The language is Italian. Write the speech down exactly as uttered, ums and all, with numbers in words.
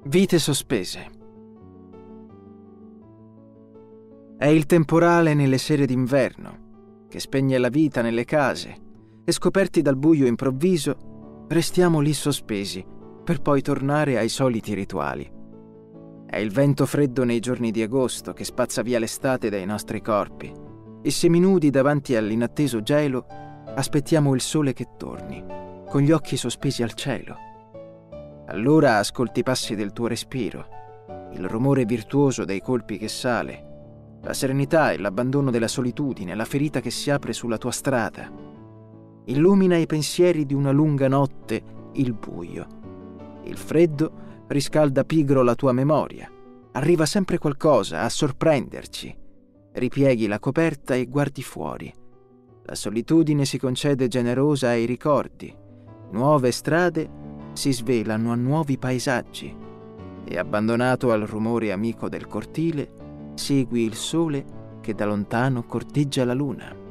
Vite sospese. È il temporale nelle sere d'inverno che spegne la vita nelle case e, scoperti dal buio improvviso, restiamo lì sospesi per poi tornare ai soliti rituali. È il vento freddo nei giorni di agosto che spazza via l'estate dai nostri corpi e, seminudi davanti all'inatteso gelo, aspettiamo il sole che torni, con gli occhi sospesi al cielo. Allora ascolti i passi del tuo respiro, il rumore virtuoso dei colpi che sale, la serenità e l'abbandono della solitudine, la ferita che si apre sulla tua strada. Illumina i pensieri di una lunga notte il buio. Il freddo riscalda pigro la tua memoria. Arriva sempre qualcosa a sorprenderci. Ripieghi la coperta e guardi fuori. La solitudine si concede generosa ai ricordi. Nuove strade si svelano a nuovi paesaggi e, abbandonato al rumore amico del cortile, segui il sole che da lontano corteggia la luna.